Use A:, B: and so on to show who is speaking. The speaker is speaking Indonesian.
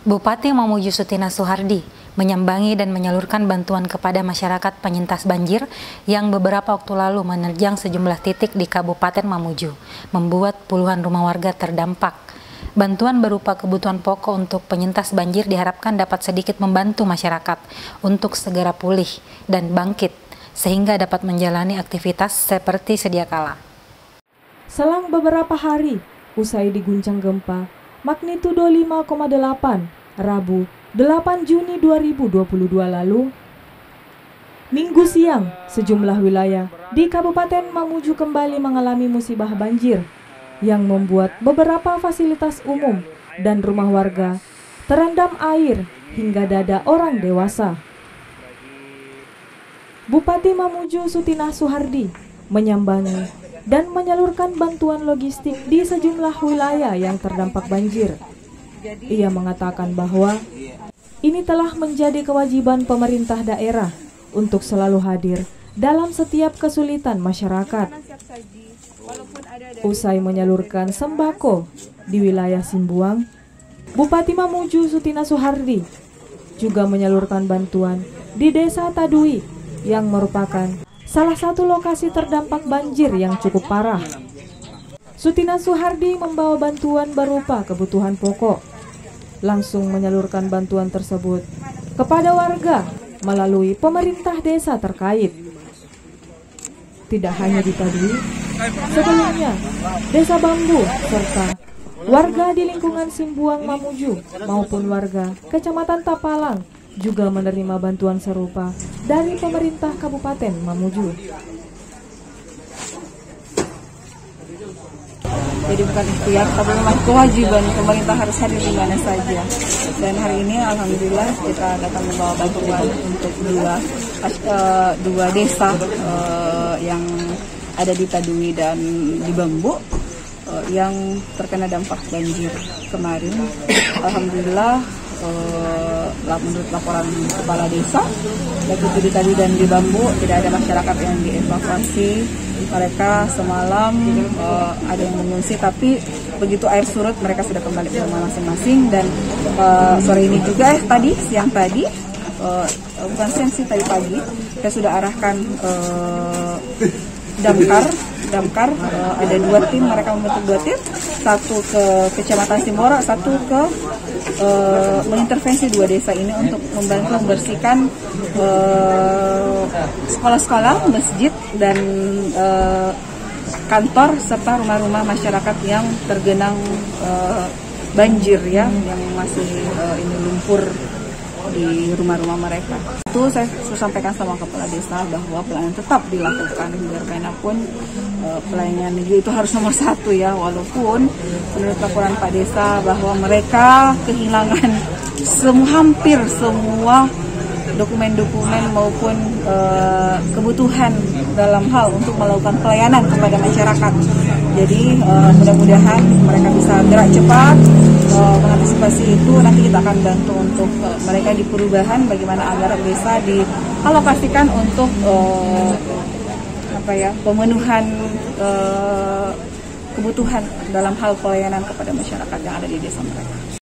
A: Bupati Mamuju Sutina Suhardi menyambangi dan menyalurkan bantuan kepada masyarakat penyintas banjir yang beberapa waktu lalu menerjang sejumlah titik di Kabupaten Mamuju, membuat puluhan rumah warga terdampak. Bantuan berupa kebutuhan pokok untuk penyintas banjir diharapkan dapat sedikit membantu masyarakat untuk segera pulih dan bangkit, sehingga dapat menjalani aktivitas seperti sedia kala.
B: Selang beberapa hari, usai diguncang gempa magnitudo 5,8 Rabu 8 Juni 2022 lalu, Minggu siang sejumlah wilayah di Kabupaten Mamuju kembali mengalami musibah banjir yang membuat beberapa fasilitas umum dan rumah warga terendam air hingga dada orang dewasa. Bupati Mamuju Sutina Suhardi menyambangi dan menyalurkan bantuan logistik di sejumlah wilayah yang terdampak banjir. Ia mengatakan bahwa ini telah menjadi kewajiban pemerintah daerah untuk selalu hadir dalam setiap kesulitan masyarakat. Usai menyalurkan sembako di wilayah Simbuang, Bupati Mamuju Sutina Suhardi juga menyalurkan bantuan di Desa Tadui yang merupakan salah satu lokasi terdampak banjir yang cukup parah. Sutina Suhardi membawa bantuan berupa kebutuhan pokok, langsung menyalurkan bantuan tersebut kepada warga melalui pemerintah desa terkait. Tidak hanya di Tadui, sebelumnya Desa Bambu serta warga di lingkungan Simbuang Mamuju maupun warga Kecamatan Tapalang juga menerima bantuan serupa dari pemerintah Kabupaten Mamuju.
C: Jadi bukan ikhtiar, tapi memang kewajiban pemerintah harus hadir di mana saja. Dan hari ini alhamdulillah kita datang membawa bantuan untuk dua desa yang ada di Tadui dan di Bambu yang terkena dampak banjir kemarin. Alhamdulillah menurut laporan kepala desa, baik itu di Tadui dan di Bambu tidak ada masyarakat yang dievakuasi. Mereka semalam ada yang mengungsi, tapi begitu air surut mereka sudah kembali ke rumah masing-masing. Dan sore ini juga siang tadi bukan siang sih, tadi pagi saya sudah arahkan damkar ada 2 tim, mereka membentuk 2 tim, satu ke Kecamatan Simbora, satu ke mengintervensi 2 desa ini untuk membantu membersihkan sekolah-sekolah, masjid dan kantor serta rumah-rumah masyarakat yang tergenang banjir ya, yang masih ini lumpur di rumah-rumah mereka. Itu saya sampaikan sama kepala desa bahwa pelayanan tetap dilakukan biar bagaimanapun pelayanan negeri itu harus nomor 1 ya, walaupun menurut laporan Pak Desa bahwa mereka kehilangan hampir semua dokumen-dokumen maupun kebutuhan dalam hal untuk melakukan pelayanan kepada masyarakat. Jadi mudah-mudahan mereka bisa gerak cepat mengantisipasi itu. Nanti kita akan bantu untuk mereka di perubahan bagaimana anggaran desa dialokasikan untuk pemenuhan kebutuhan dalam hal pelayanan kepada masyarakat yang ada di desa mereka.